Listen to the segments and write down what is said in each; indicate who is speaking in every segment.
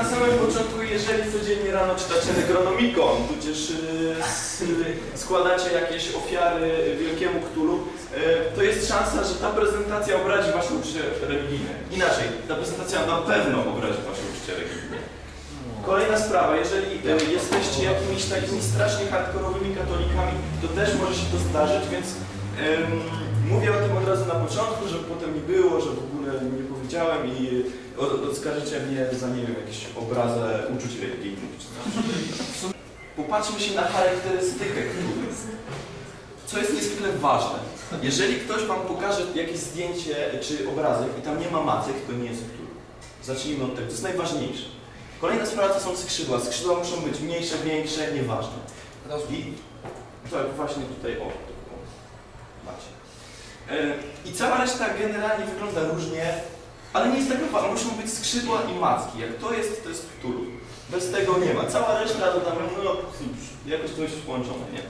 Speaker 1: na samym początku, jeżeli codziennie rano czytacie Necronomicon, tudzież składacie jakieś ofiary wielkiemu Cthulhu, to jest szansa, że ta prezentacja obrazi wasze uczucie religijne. Inaczej, ta prezentacja na pewno obrazi wasze uczucie religijne. Kolejna sprawa, jeżeli jesteście jakimiś takimi strasznie hardkorowymi katolikami, to też może się to zdarzyć, więc mówię o tym od razu na początku, żeby potem nie było, że w ogóle nie powiedziałem i odskarżycie mnie za, nie wiem, jakieś obrazę uczuć religijnych. Popatrzmy się na charakterystykę Cthulhu, co jest niezwykle ważne. Jeżeli ktoś wam pokaże jakieś zdjęcie czy obrazek i tam nie ma macek, to nie jest Cthulhu. Zacznijmy od tego, to jest najważniejsze. Kolejna sprawa to są skrzydła. Skrzydła muszą być mniejsze, większe, nieważne. I tak właśnie tutaj, o macie. I cała reszta generalnie wygląda różnie, ale nie jest tak ważne. Muszą być skrzydła i macki. Jak to jest Cthulhu. Bez tego nie ma. Cała reszta to tam, no, jakoś coś połączone, nie?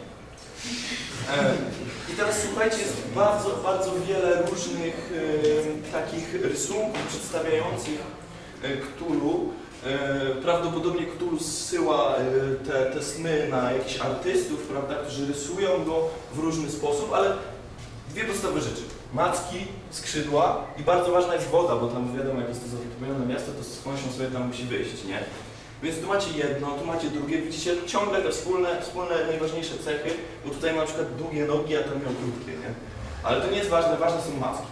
Speaker 1: I teraz słuchajcie, jest bardzo, bardzo wiele różnych takich rysunków przedstawiających Cthulhu. Prawdopodobnie Cthulhu zsyła te sny na jakichś artystów, prawda, którzy rysują go w różny sposób, ale dwie podstawowe rzeczy. Macki, skrzydła i bardzo ważna jest woda, bo tam wiadomo, jak jest to zatopione miasto, to skądś sobie tam musi wyjść, nie? Więc tu macie jedno, tu macie drugie, widzicie ciągle te wspólne najważniejsze cechy, bo tutaj mam na przykład długie nogi, a tam miał krótkie, nie? Ale to nie jest ważne, ważne są macki.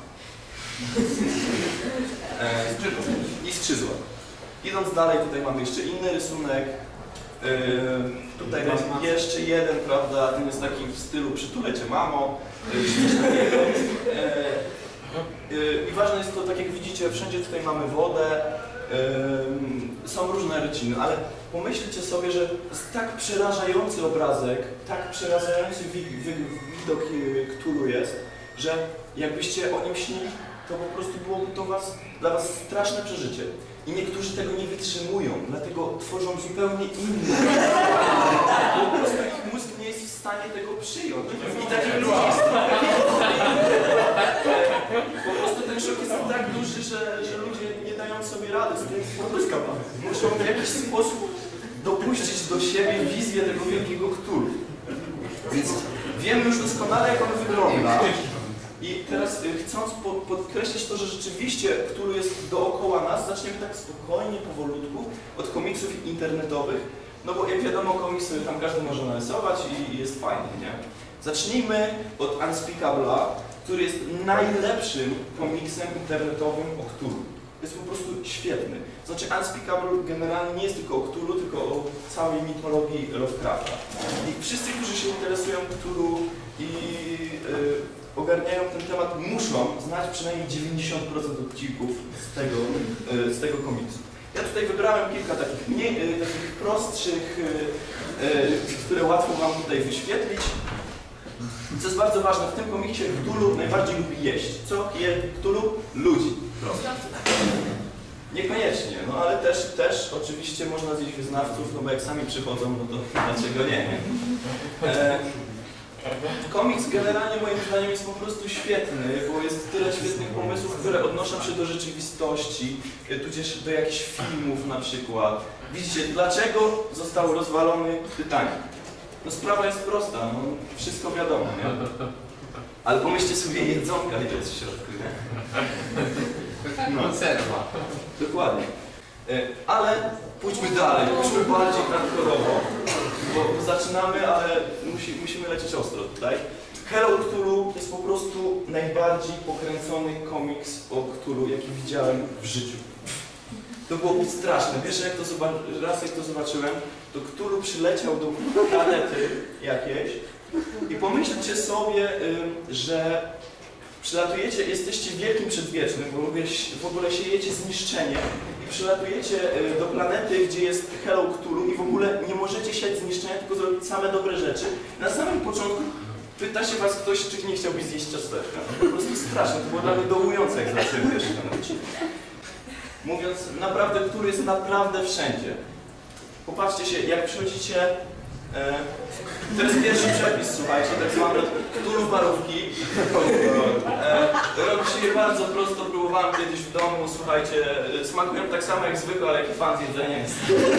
Speaker 1: I skrzydła. Idąc dalej, tutaj mamy jeszcze inny rysunek. Tutaj mam jeszcze jeden, prawda, ten jest taki w stylu przytulę cię mamo. I ważne jest to, tak jak widzicie, wszędzie tutaj mamy wodę. Są różne ryciny, ale pomyślcie sobie, że jest tak przerażający obrazek, tak przerażający widok Cthulhu jest, że jakbyście o nim śnili, to po prostu byłoby to dla was straszne przeżycie. I niektórzy tego nie wytrzymują, dlatego tworzą zupełnie inne. Po prostu ich mózg nie jest w stanie tego przyjąć. I tak jest. Po prostu ten szok jest tak duży, że ludzie nie dają sobie rady z tym. Muszą w jakiś sposób dopuścić do siebie wizję tego wielkiego Cthulhu. Więc wiemy już doskonale, jak on wygląda. I teraz chcąc podkreślić to, że rzeczywiście Cthulhu jest dookoła nas, zaczniemy tak spokojnie, powolutku od komiksów internetowych, no bo jak wiadomo, komiksy tam każdy może narysować i jest fajnie, nie? Zacznijmy od Unspeakable'a, który jest najlepszym komiksem internetowym o Cthulhu. Jest po prostu świetny. Znaczy Unspeakable generalnie nie jest tylko o Cthulhu, tylko o całej mitologii Lovecrafta. I wszyscy, którzy się interesują Cthulhu i ogarniają ten temat, muszą znać przynajmniej 90% odcinków z tego komiksu. Ja tutaj wybrałem kilka takich prostszych, które łatwo wam tutaj wyświetlić. Co jest bardzo ważne, w tym komiksie Cthulhu najbardziej lubi jeść. Co je Cthulhu? Ludzi. Prosto. Niekoniecznie, no ale też oczywiście można zjeść wyznawców, no bo jak sami przychodzą, no to dlaczego nie? Komiks generalnie moim zdaniem jest po prostu świetny, bo jest tyle świetnych pomysłów, które odnoszą się do rzeczywistości, tudzież do jakichś filmów na przykład. Widzicie, dlaczego został rozwalony Titanic? No sprawa jest prosta, no wszystko wiadomo, nie? Ale pomyślcie sobie jedzonka, ile jest w środku, nie? No.
Speaker 2: Konserwa.
Speaker 1: Dokładnie. Ale pójdźmy dalej, pójdźmy bardziej hardkorowo, bo zaczynamy, ale musimy lecieć ostro tutaj. Hello Cthulhu jest po prostu najbardziej pokręcony komiks o Cthulhu, jaki widziałem w życiu. To było straszne. Wiesz, raz jak to zobaczyłem, to Cthulhu przyleciał do planety jakiejś i pomyślcie sobie, że przylatujecie, jesteście wielkim przedwiecznym, bo w ogóle siejecie zniszczenie i przylatujecie do planety, gdzie jest Hello Cthulhu i w ogóle nie możecie siać zniszczenia, tylko zrobić same dobre rzeczy. Na samym początku pyta się was ktoś, czy nie chciałbyś zjeść ciasteczka. Po prostu straszne, to było dla mnie dołujące, jak zacząłem wiesz. Mówiąc, naprawdę, Cthulhu jest naprawdę wszędzie. Popatrzcie się, jak przychodzicie. To jest pierwszy przepis, słuchajcie, tak zwany Cthulhu barówki. Robi się je bardzo prosto, próbować próbowałem kiedyś w domu, słuchajcie, smakują tak samo jak zwykle, ale jaki fan z jedzenia jest.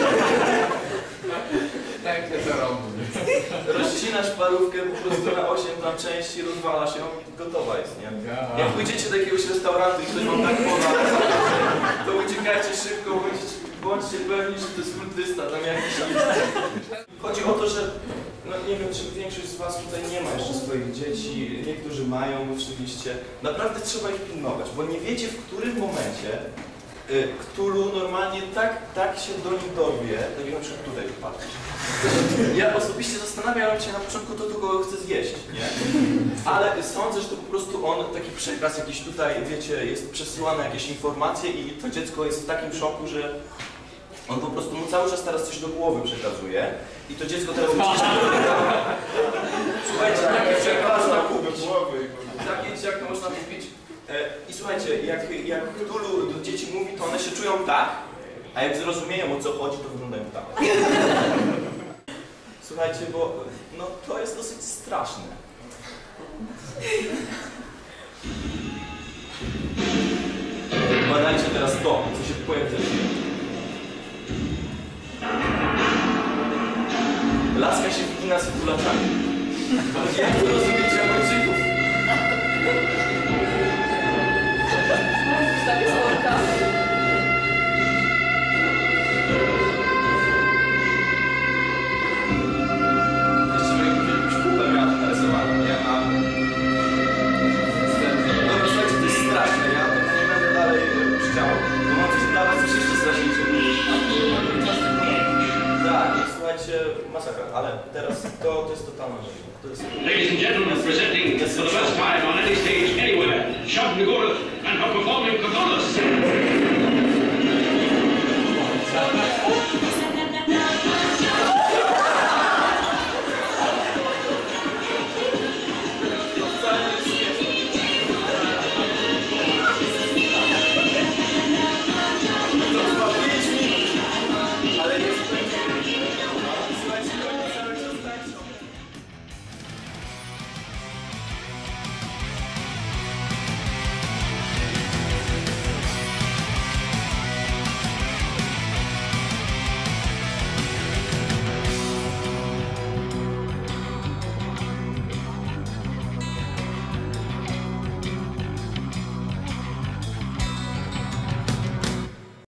Speaker 2: Jak się to robi?
Speaker 1: Rozcinasz parówkę po prostu na 8 tam części, rozwala się i gotowa jest, nie? Jak pójdziecie do jakiegoś restaurantu i ktoś wam tak poda, to uciekajcie szybko, bądźcie pewni, że to jest kultysta, tam jakiś list. Chodzi o to, że no nie wiem, czy większość z was tutaj nie ma jeszcze swoich dzieci, niektórzy mają oczywiście. Naprawdę trzeba ich pilnować, bo nie wiecie, w którym momencie Cthulhu normalnie tak się do nich dorwie, tak jak na przykład tutaj wypadł. Ja osobiście zastanawiałem się na początku, to tylko chce zjeść, nie? Ale sądzę, że to po prostu on, taki przekaz jakiś tutaj, wiecie, jest przesyłane jakieś informacje i to dziecko jest w takim szoku, że on po prostu mu cały czas teraz coś do głowy przekazuje i to dziecko teraz wyciska. Słuchajcie, takie dzieciaka można kupić. Takie dzieciaka można kupić. I słuchajcie, jak Cthulhu do dzieci mówi, to one się czują tak, a jak zrozumieją, o co chodzi, to wyglądają tak. Słuchajcie, bo no, to jest dosyć straszne. Badajcie teraz to, co się pojawia. Laska się wgina z kulaczami. Jak to rozumiecie, Japończyków? Jeszcze jakąś kupę miała narysowaną, nie? Dobra, słuchajcie, to jest straszne, ja nie będę dalej chciał, bo mam coś dawać, coś jeszcze straszniejszego. Tak, słuchajcie, masakra, ale teraz to jest totalna rzecz.
Speaker 3: Ladies and gentlemen, presenting for the first time on any stage anywhere, Shub Nagorov and her performing Cthulhu.